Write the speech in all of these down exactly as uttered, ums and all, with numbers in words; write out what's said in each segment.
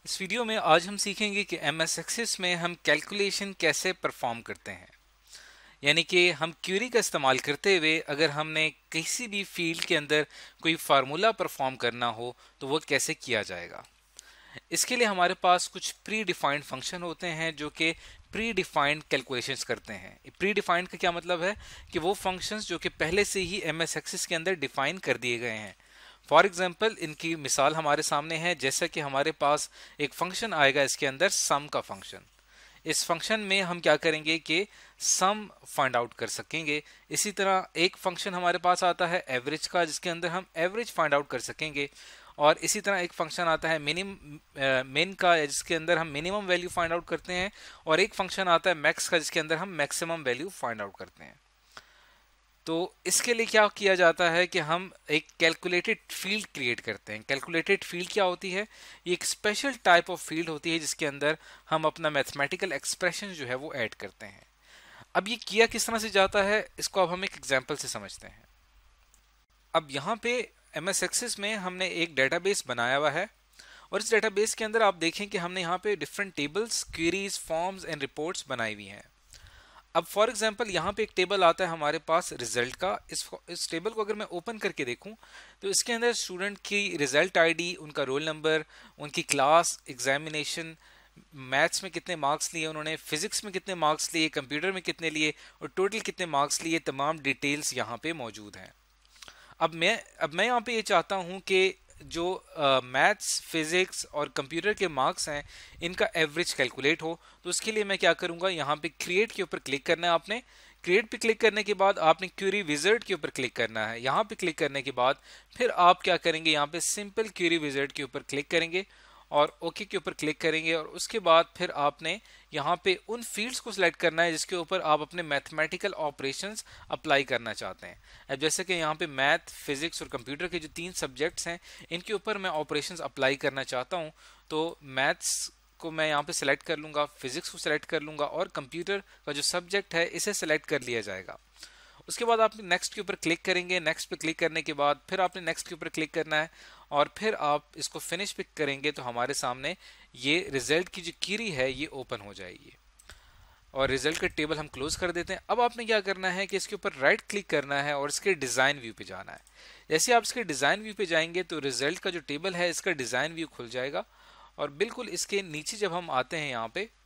इस वीडियो में आज हम सीखेंगे कि एम एस एक्सेस में हम कैलकुलेशन कैसे परफॉर्म करते हैं। यानी कि हम क्यूरी का इस्तेमाल करते हुए अगर हमने किसी भी फील्ड के अंदर कोई फार्मूला परफॉर्म करना हो तो वो कैसे किया जाएगा। इसके लिए हमारे पास कुछ प्री डिफाइंड फंक्शन होते हैं जो कि प्री डिफाइंड कैलकुलेशंस करते हैं। प्री डिफाइंड का क्या मतलब है कि वो फंक्शंस जो कि पहले से ही एम एस एक्सेस के अंदर डिफाइन कर दिए गए हैं। फॉर एग्जाम्पल इनकी मिसाल हमारे सामने है, जैसा कि हमारे पास एक फंक्शन आएगा इसके अंदर सम का फंक्शन। इस फंक्शन में हम क्या करेंगे कि सम फाइंड आउट कर सकेंगे। इसी तरह एक फंक्शन हमारे पास आता है एवरेज का, जिसके अंदर हम एवरेज फाइंड आउट कर सकेंगे। और इसी तरह एक फंक्शन आता है मिनिम मिन का, जिसके अंदर हम मिनिमम वैल्यू फाइंड आउट करते हैं। और एक फंक्शन आता है मैक्स का, जिसके अंदर हम मैक्सिमम वैल्यू फाइंड आउट करते हैं। तो इसके लिए क्या किया जाता है कि हम एक कैलकुलेटेड फील्ड क्रिएट करते हैं। कैलकुलेटेड फील्ड क्या होती है? ये एक स्पेशल टाइप ऑफ फील्ड होती है जिसके अंदर हम अपना मैथमेटिकल एक्सप्रेशन जो है वो ऐड करते हैं। अब ये किया किस तरह से जाता है, इसको अब हम एक एग्जांपल से समझते हैं। अब यहाँ पे एम एस एक्सेस में हमने एक डेटाबेस बनाया हुआ है और इस डेटाबेस के अंदर आप देखें कि हमने यहाँ पे different tables, queries, forms and reports बनाई हुई हैं। अब फॉर एग्जांपल यहाँ पे एक टेबल आता है हमारे पास रिजल्ट का। इस इस टेबल को अगर मैं ओपन करके देखूं तो इसके अंदर स्टूडेंट की रिजल्ट आईडी, उनका रोल नंबर, उनकी क्लास, एग्जामिनेशन, मैथ्स में कितने मार्क्स लिए उन्होंने, फिजिक्स में कितने मार्क्स लिए, कंप्यूटर में कितने लिए और टोटल कितने मार्क्स लिए, तमाम डिटेल्स यहाँ पे मौजूद हैं। अब मैं अब मैं यहाँ पे ये चाहता हूँ कि जो मैथ्स, फिजिक्स और कंप्यूटर के मार्क्स हैं इनका एवरेज कैलकुलेट हो। तो उसके लिए मैं क्या करूँगा, यहाँ पे क्रिएट के ऊपर क्लिक करना है आपने। क्रिएट पे क्लिक करने के बाद आपने क्वेरी विजार्ड के ऊपर क्लिक करना है। यहाँ पे क्लिक करने के बाद फिर आप क्या करेंगे, यहाँ पे सिंपल क्वेरी विजार्ड के ऊपर क्लिक करेंगे और ओके के ऊपर क्लिक करेंगे। और उसके बाद फिर आपने यहाँ पे उन फील्ड्स को सिलेक्ट करना है जिसके ऊपर आप अपने मैथमेटिकल ऑपरेशंस अप्लाई करना चाहते हैं। अब जैसे कि यहाँ पे मैथ, फिजिक्स और कंप्यूटर के जो तीन सब्जेक्ट्स हैं इनके ऊपर मैं ऑपरेशंस अप्लाई करना चाहता हूँ। तो मैथ्स को मैं यहाँ पे सिलेक्ट कर लूँगा, फिजिक्स को सिलेक्ट कर लूँगा और कंप्यूटर का जो सब्जेक्ट है इसे सिलेक्ट कर लिया जाएगा। उसके बाद आप नेक्स्ट के ऊपर क्लिक करेंगे। नेक्स्ट पे क्लिक करने के बाद फिर आपने नेक्स्ट के ऊपर क्लिक करना है और फिर आप इसको फिनिश पे करेंगे तो हमारे सामने ये रिजल्ट की जो क्वेरी है ये ओपन हो जाएगी और रिजल्ट का टेबल हम क्लोज कर देते हैं। अब आपने क्या करना है कि इसके ऊपर राइट क्लिक करना है और इसके डिजाइन व्यू पे जाना है। जैसे आप इसके डिजाइन व्यू पे जाएंगे तो रिजल्ट का जो टेबल है इसका डिजाइन व्यू खुल जाएगा और बिल्कुल इसके नीचे जब हम आते हैं यहाँ पे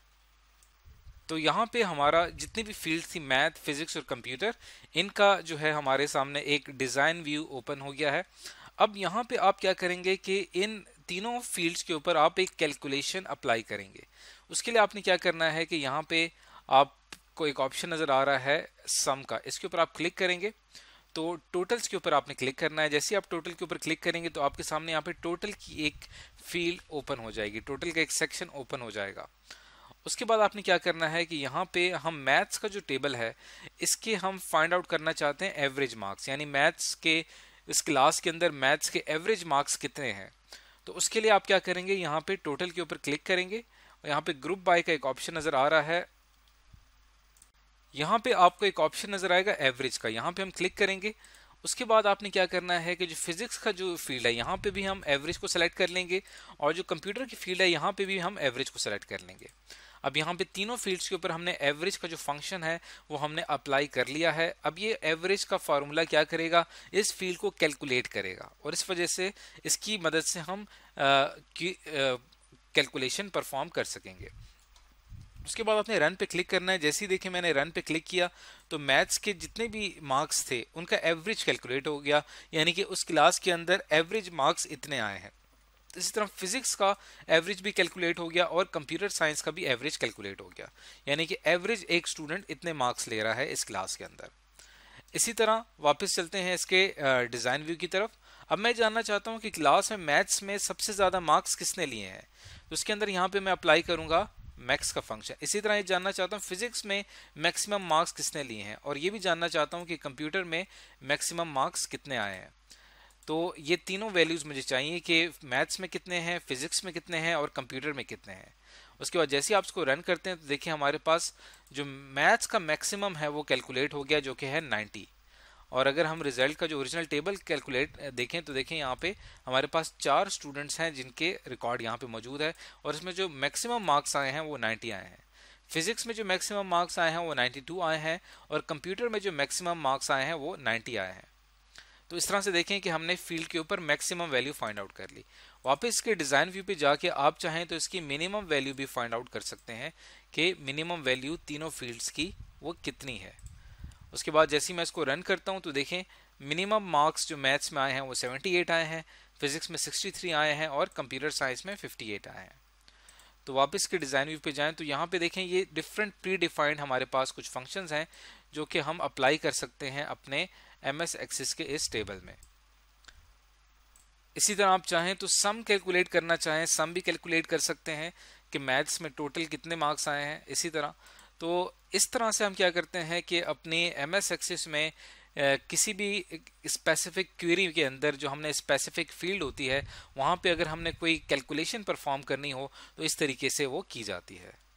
तो यहाँ पे हमारा जितनी भी फील्ड थी मैथ, फिजिक्स और कंप्यूटर, इनका जो है हमारे सामने एक डिज़ाइन व्यू ओपन हो गया है। अब यहाँ पे आप क्या करेंगे कि इन तीनों फील्ड्स के ऊपर आप एक कैलकुलेशन अप्लाई करेंगे। उसके लिए आपने क्या करना है कि यहाँ पे आपको एक ऑप्शन नज़र आ रहा है सम का, इसके ऊपर आप क्लिक करेंगे तो टोटल्स के ऊपर आपने क्लिक करना है। जैसे ही आप टोटल के ऊपर क्लिक करेंगे तो आपके सामने यहाँ पे टोटल की एक फील्ड ओपन हो जाएगी, टोटल का एक सेक्शन ओपन हो जाएगा। उसके बाद आपने क्या करना है कि यहाँ पे हम मैथ्स का जो टेबल है इसके हम फाइंड आउट करना चाहते हैं एवरेज मार्क्स, यानी मैथ्स के इस क्लास के अंदर मैथ्स के एवरेज मार्क्स कितने हैं। तो उसके लिए आप क्या करेंगे, यहाँ पे टोटल के ऊपर क्लिक करेंगे और यहाँ पे ग्रुप बाय का एक ऑप्शन नजर आ रहा है। यहाँ पे आपको एक ऑप्शन नजर आएगा एवरेज का, यहाँ पे हम क्लिक करेंगे। उसके बाद आपने क्या करना है कि जो फिजिक्स का जो फील्ड है यहाँ पे भी हम एवरेज को सिलेक्ट कर लेंगे और जो कंप्यूटर की फील्ड है यहाँ पे भी हम एवरेज को सिलेक्ट कर लेंगे। अब यहाँ पे तीनों फील्ड्स के ऊपर हमने एवरेज का जो फंक्शन है वो हमने अप्लाई कर लिया है। अब ये एवरेज का फार्मूला क्या करेगा, इस फील्ड को कैलकुलेट करेगा और इस वजह से इसकी मदद से हम कैलकुलेशन परफॉर्म कर सकेंगे। उसके बाद आपने रन पे क्लिक करना है। जैसे ही देखिए मैंने रन पे क्लिक किया तो मैथ्स के जितने भी मार्क्स थे उनका एवरेज कैलकुलेट हो गया, यानी कि उस क्लास के अंदर एवरेज मार्क्स इतने आए हैं। इसी तरह फिजिक्स का एवरेज भी कैलकुलेट हो गया और कंप्यूटर साइंस का भी एवरेज कैलकुलेट हो गया, यानी कि एवरेज एक स्टूडेंट इतने मार्क्स ले रहा है इस क्लास के अंदर। इसी तरह वापस चलते हैं इसके डिज़ाइन व्यू की तरफ। अब मैं जानना चाहता हूं कि क्लास में मैथ्स में सबसे ज़्यादा मार्क्स किसने लिए हैं, तो उसके अंदर यहाँ पे मैं अप्लाई करूँगा मैक्स का फंक्शन। इसी तरह ये जानना चाहता हूँ फिजिक्स में मैक्सिमम मार्क्स किसने लिए हैं और ये भी जानना चाहता हूँ कि कंप्यूटर में मैक्सिमम मार्क्स कितने आए हैं। तो ये तीनों वैल्यूज मुझे चाहिए कि मैथ्स में कितने हैं, फिजिक्स में कितने हैं और कंप्यूटर में कितने हैं। उसके बाद जैसे ही आप इसको रन करते हैं तो देखिए हमारे पास जो मैथ्स का मैक्सिमम है वो कैलकुलेट हो गया, जो कि है नाइन्टी। और अगर हम रिजल्ट का जो ओरिजिनल टेबल कैलकुलेट देखें तो देखें यहाँ पे हमारे पास चार स्टूडेंट्स हैं जिनके रिकॉर्ड यहाँ पे मौजूद है और इसमें जो मैक्सिमम मार्क्स आए हैं वो नाइन्टी आए हैं। फिजिक्स में जो मैक्सिमम मार्क्स आए हैं वो नाइन्टी टू आए हैं और कंप्यूटर में जो मैक्सिमम मार्क्स आए हैं वो नाइन्टी आए हैं। तो इस तरह से देखें कि हमने फील्ड के ऊपर मैक्सिमम वैल्यू फाइंड आउट कर ली। वापस के डिज़ाइन व्यू पे जाके आप चाहें तो इसकी मिनिमम वैल्यू भी फाइंड आउट कर सकते हैं कि मिनिमम वैल्यू तीनों फील्ड्स की वो कितनी है। उसके बाद जैसे ही मैं इसको रन करता हूं तो देखें मिनिमम मार्क्स जो मैथ्स में आए हैं वो अठहत्तर आए हैं, फिजिक्स में तिरसठ आए हैं और कंप्यूटर साइंस में अट्ठावन आए हैं। तो वापस के डिज़ाइन व्यू पे जाएं तो यहाँ पे देखें ये डिफरेंट प्री डिफाइंड हमारे पास कुछ फंक्शंस हैं जो कि हम अप्लाई कर सकते हैं अपने एम एस एक्सिस के इस टेबल में। इसी तरह आप चाहें तो सम कैलकुलेट करना चाहें सम भी कैलकुलेट कर सकते हैं कि मैथ्स में टोटल कितने मार्क्स आए हैं। इसी तरह तो इस तरह से हम क्या करते हैं कि अपनी एम एस एक्सिस में किसी भी स्पेसिफिक क्वेरी के अंदर जो हमने स्पेसिफिक फील्ड होती है वहाँ पे अगर हमने कोई कैलकुलेशन परफॉर्म करनी हो तो इस तरीके से वो की जाती है।